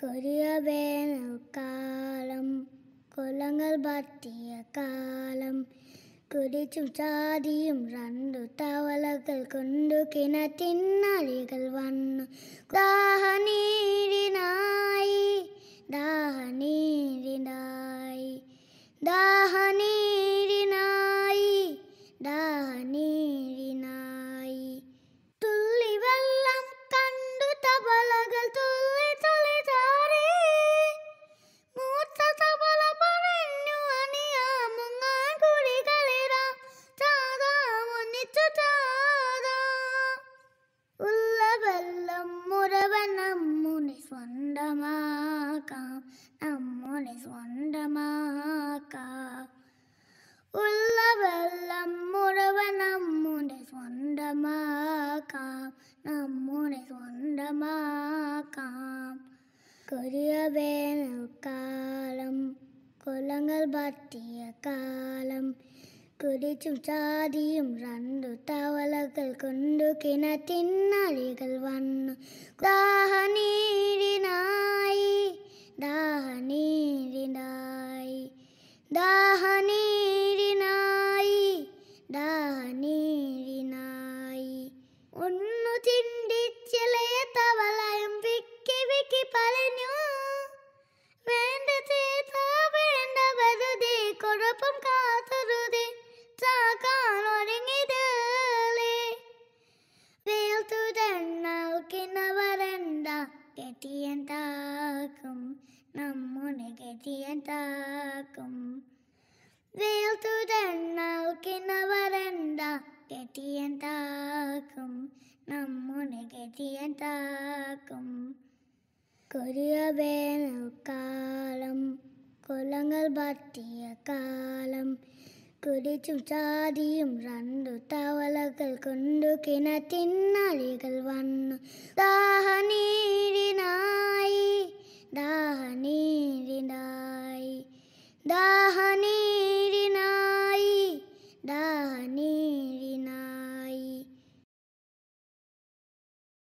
കൊടിയ വേനൽക്കാലം കൊലങ്ങൾ പറ്റിയ കാലം കുടിച്ചും ചാതിയും രണ്ടു തവളകൾ കൊണ്ടു കിണറ്റിനരികൾ വന്നു ദാഹനീരിനായി ദാഹനീരിനായി ദാഹനീരിനായി ദാഹനീരിനായി തുള്ളി വെള്ളം കണ്ടു തവളകൾ തുള്ളി തുള്ളി ചാടി മൂത്ത തവള പറഞ്ഞു അനിയാ മുങ്ങാൻ കുടികളിരാം ചാതാ ഒന്നിച്ചു ചാതാ ഉള്ള വെള്ളം മുഴുവൻ നമ്മുടെ സ്വന്തമാക്കാം നമ്മുടെ സ്വന്തമാക്കാം ഉള്ള വെള്ളം മുഴുവൻ നമ്മുടെ സ്വന്തമാക്കാം നമ്മുടെ സ്വന്തമാക്കാം കൊടിയ വേനൽക്കാലം കൊലങ്ങൾ പറ്റിയ കാലം കുടിച്ചും ചാതിയും രണ്ടു തവളകൾ കൊണ്ടു കിണറ്റിനരികൾ വന്നു ദാഹനീരിനായി ദാഹനീരിനായി ദാഹനീരിനായി ദാഹനീരിനായി ഒന്നു ചിന്തിച്ചിലയ തവളയും വിക്കി വിക്കി പറഞ്ഞു വേണ്ട ചേത വേണ്ട വെറുതെ കുഴപ്പം കാത്തരുതേ ചാക്കാൻ ഒരുങ്ങിതേ വേൽത്തുതന്നാൽ കിണവരണ്ട കെട്ടിയന്താക്കും നമ്മുടെ കെട്ടിയന്താക്കും വേൽത്തുതന്നാൽ കിണവരണ്ട കെട്ടിയന്താക്കും നമ്മുടെ കെട്ടിയന്താക്കും കൊടിയ വേനൽക്കാലം കൊലങ്ങൾ പറ്റിയ കാലം കുടിച്ചും ചാതിയും രണ്ടു തവളകൾ കൊണ്ടു കിണറ്റിനരികൾ വന്നു ദാഹനീരിനായി ദാഹനീരിനായി ദാഹനീ